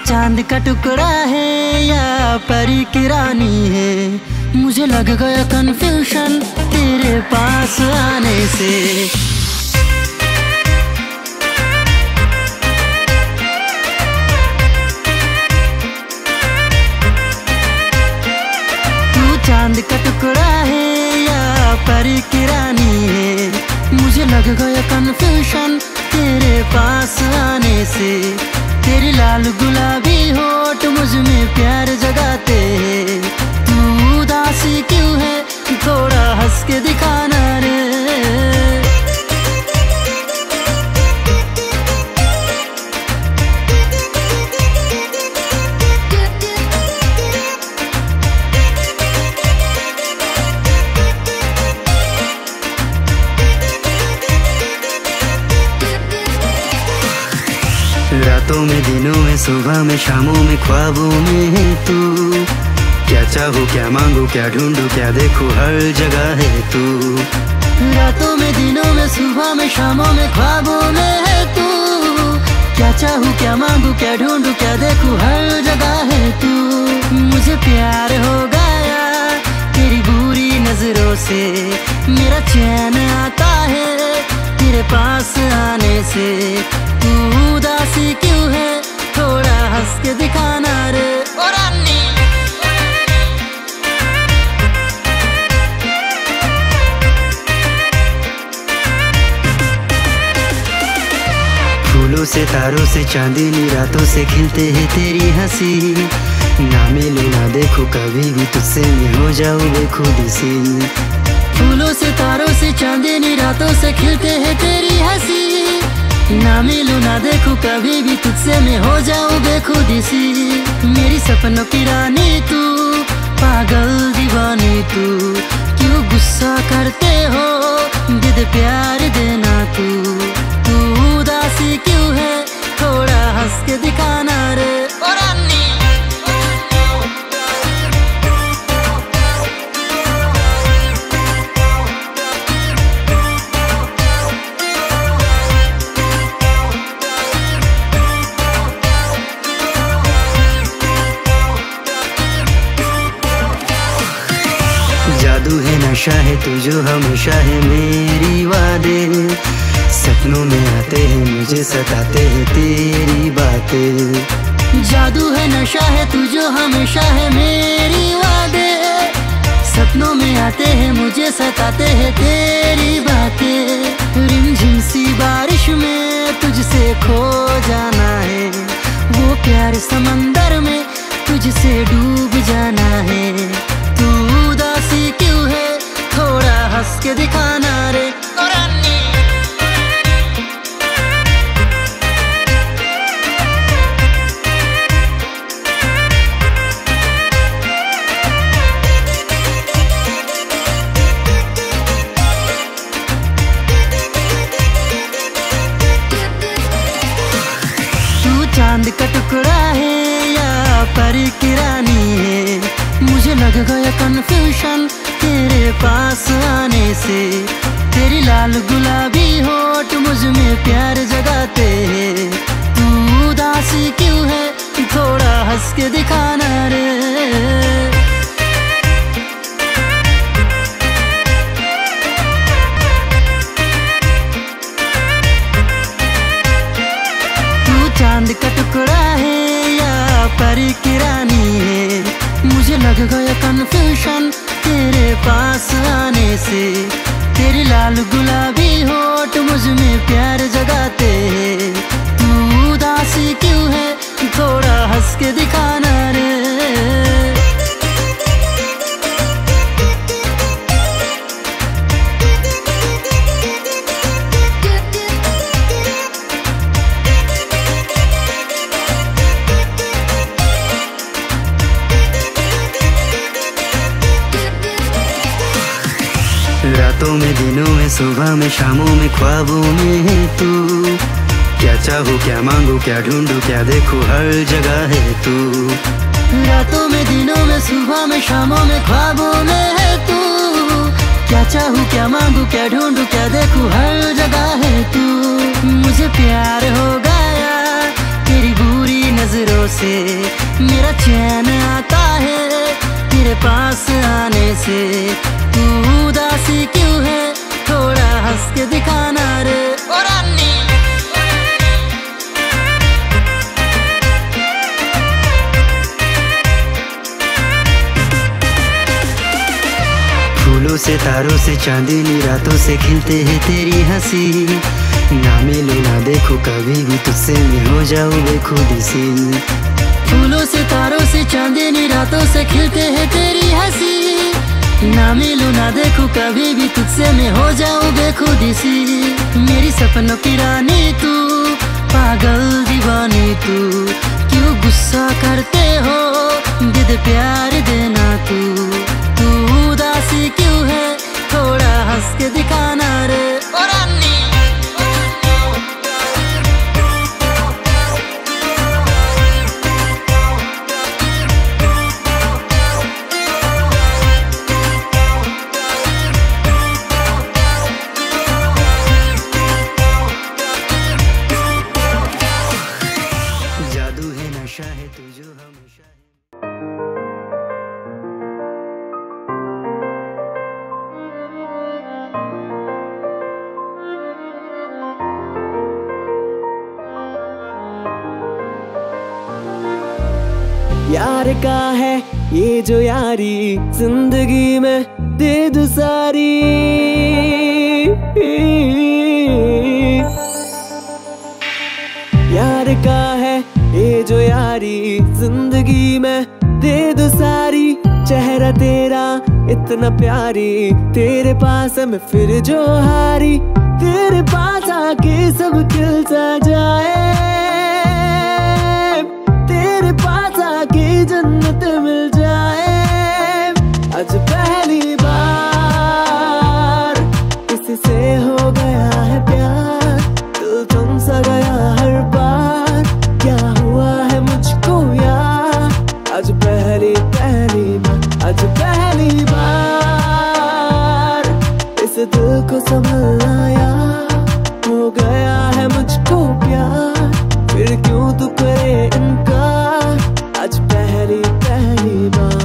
चांद का टुकड़ा है या परी की रानी है, मुझे लग गया कन्फ्यूजन तेरे पास आने से। तू चांद का टुकड़ा है या परी की रानी है, मुझे लग गया कन्फ्यूजन तेरे पास आने से। तेरी लाल गुलाबी होठ मुझ में प्यार जगाते हैं, तू उदासी क्यों है थोड़ा हंस के दिखाना रे। रातों में दिनों में सुबह में शामों में ख्वाबों में है तू। क्या चाहूँ क्या मांगू क्या ढूंढूं क्या देखूं हर जगह है तू। रातों में दिनों में सुबह में शामों में ख्वाबों में है तू। क्या चाहूँ क्या मांगू क्या ढूंढूं क्या देखूं हर जगह है तू। मुझे प्यार हो गया तेरी बुरी नजरों से, मेरा चैन आता है तेरे पास आने से। तू उदासी क्यों है थोड़ा हंस के दिखाना रे ओ रानी। फूलों से तारों से चांदनी रातों से खिलते हैं तेरी हंसी। ना मिलूं ना देखूं कभी भी तुझसे मैं हो जाऊं बेखुदी सी। फूलों से तारों से चांदनी रातों से खिलते हैं तेरी हंसी। ना मिलूं ना देखूं कभी भी तुझसे मैं हो जाऊं बेखुदी सी। मेरी सपनों की रानी तू, पागल दीवानी तू, क्यों गुस्सा करते हो दे प्यार देना तू। तू उदासी क्यों है थोड़ा हंस के दिखाना रे ओ रानी। जादू है नशा है तू जो हमेशा है मेरी वादे। सपनों में आते हैं मुझे सताते हैं तेरी बातें। जादू है नशा है तू जो हमेशा है मेरी वादे। सपनों में आते हैं मुझे सताते हैं तेरी बातें। रिमझिम सी बारिश में तुझसे खो जाना है, वो प्यार समंदर में तुझसे डूब जाना है। तू उदासी क्यों है थोड़ा हंस के दिखाना रे ओ रानी। तू चांद का टुकड़ा है या परी की रानी है, मुझे लग गया कन्फ्यूजन तेरे पास आने से। तेरी लाल गुलाबी होठ मुझ में प्यार जगाते हैं, तू उदासी क्यों है थोड़ा हंस के दिखाना रे। तू चांद का टुकड़ा है या परी की रानी है, मुझे लग गया कन्फ्यूजन तेरे पास आने से। तेरी लाल गुलाबी होठ मुझ में प्यार जगाते हैं, तू उदासी क्यों है थोड़ा हंस के दिखाना रे। रातों में दिनों में सुबह में शामों में ख्वाबों में है तू। क्या चाहूँ क्या मांगू क्या ढूंढूं क्या देखूं हर जगह है तू। रातों में दिनों में सुबह में शामों में ख्वाबों में है तू। क्या चाहूँ क्या मांगू क्या ढूंढूं क्या देखूं हर जगह है तू। मुझे प्यार हो गया तेरी बुरी नजरों से, मेरा चैन आता है तेरे पास आने से। तू उदासी क्यों है, थोड़ा हंस के दिखाना रे ओ रानी। फूलों से तारों से चांदनी रातों से खिलते हैं तेरी हंसी। ना मिलो ना देखो कभी भी तुझसे मैं हो जाऊं बेखुदी सी। फूलों से तारों से चांदनी रातों से खिलते हैं तेरी हंसी। ना मिलो ना देखो कभी भी तुझसे मैं हो जाऊं बेखुदी सी। मेरी सपनों की रानी तू, पागल दीवानी तू, क्यों गुस्सा करते हो, दे दे प्यार देना तू। तू उदासी क्यों है, थोड़ा हंस के दिखाना रे ओ रानी। जादू है नशा है तू जो हमेशा है। यार का है ये जो यारी, जिंदगी में दे दो सारी। यार का है ये जो यारी, जिंदगी में दे दो सारी। चेहरा तेरा इतना प्यारी, तेरे पास मैं फिर जो हारी। तेरे पास आके सब खिलता जाए, तेरे पास आके जन्नत मिल जाए। आज पहली बार किसी हो गया है प्यार, दिल तुमसा गया हर बार। क्या हुआ है मुझको यार, आज पहली बार, आज पहली बार इस दिल को संभलना यार। हो गया है मुझको प्यार, फिर क्यों तू करे इनकार, आज पहली बार।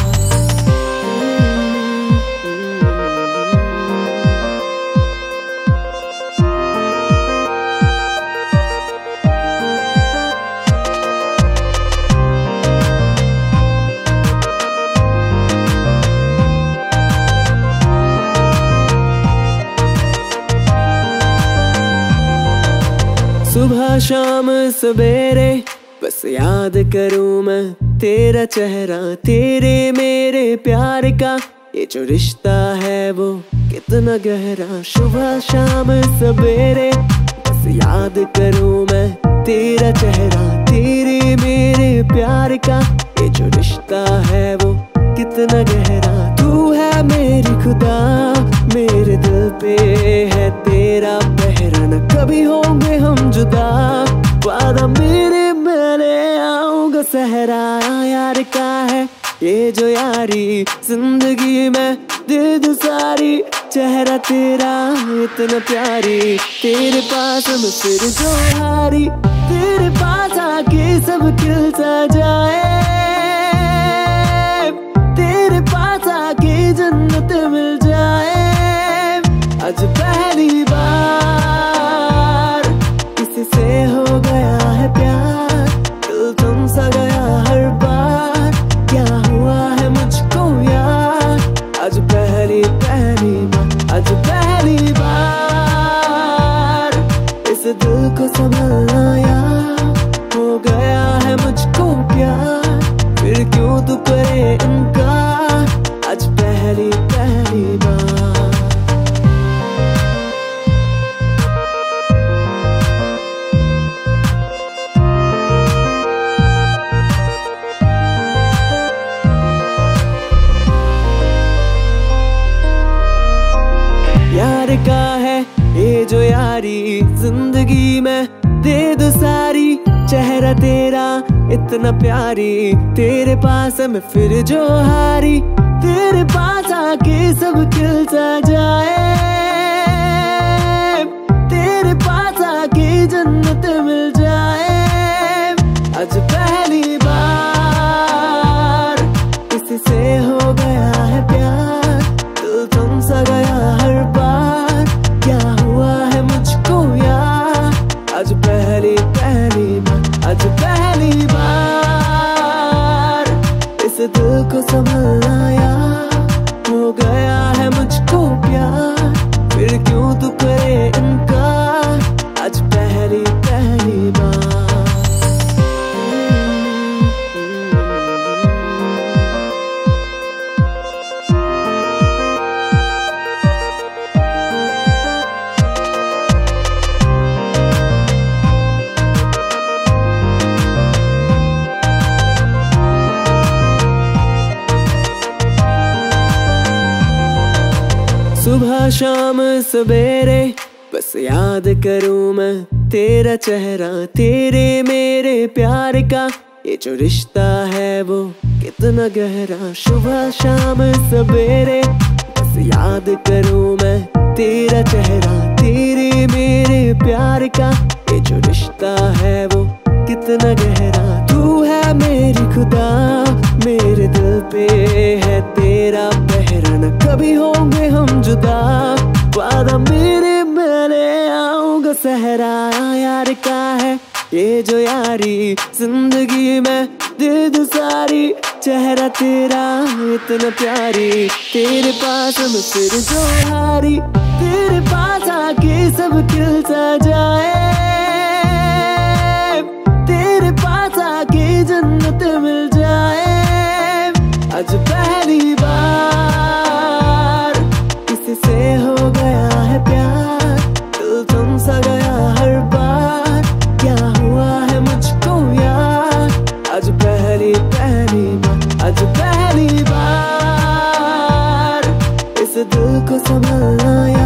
सुबह शाम सवेरे बस याद करूं मैं तेरा चेहरा, तेरे मेरे प्यार का ये जो रिश्ता है वो कितना गहरा। सुबह शाम सवेरे बस याद करूं मैं तेरा चेहरा, तेरे मेरे प्यार का ये जो रिश्ता है वो कितना गहरा। तू है मेरी खुदा, मेरे दिल पे है तेरा पहरा। न कभी होंगे हम जुदा, वादा मेरे मैंने आऊंगा सहरा। यार का है ये जो यारी, जिंदगी में दे दो सारी। चेहरा तेरा इतना प्यारी, तेरे पास मैं फिर जो हारी। तेरे पास आके सब खिलता जाए, तेरे पास आके जन्नत मिल जाए। आज पहली बार किसी से हो गया है प्यार, दिल तुमसा गया हर बार। क्या हुआ है मुझको यार, आज पहली बार, आज पहली बार इस दिल को संभलना यार। हो गया है मुझको प्यार, फिर क्यों तू करे इनकार, आज पहली बार। यार का है ये जो यारी, जिंदगी में दे दो सारी। चेहरा तेरा इतना प्यारी, तेरे पास मैं फिर जो हारी। तेरे पास आके सब खिलता जाए, तेरे पास आके जन्नत मिल जाए। आज पहली दिल को संभालना यार, हो गया है मुझको प्यार, फिर क्यों तू करे इनकार, आज पहली पहली बार। सुबह शाम सवेरे बस याद करूं मैं तेरा चेहरा, तेरे मेरे प्यार का ये जो रिश्ता है वो कितना गहरा। सुबह शाम सवेरे बस याद करूं मैं तेरा चेहरा, तेरे मेरे प्यार का ये जो रिश्ता है वो कितना गहरा। तू है मेरी खुदा, मेरे दिल पे है तेरा पहरा, न कभी होंगे हम जुदा, वादा मेरे मैंने आऊंगा सहरा। यार का है ये जो यारी, जिंदगी में दे दूं सारी, चेहरा तेरा इतना प्यारी, तेरे पास मैं फिर जो हारी, तेरे पास आके सब खिलता जाए, तेरे पास आके जन्नत मिल जाए। आज पहली बार किसी से हो गया है प्यार, दिल तुम सा गया हर बार, क्या हुआ है मुझको यार, आज पहली पहली बार, आज पहली बार इस दिल को संभालना।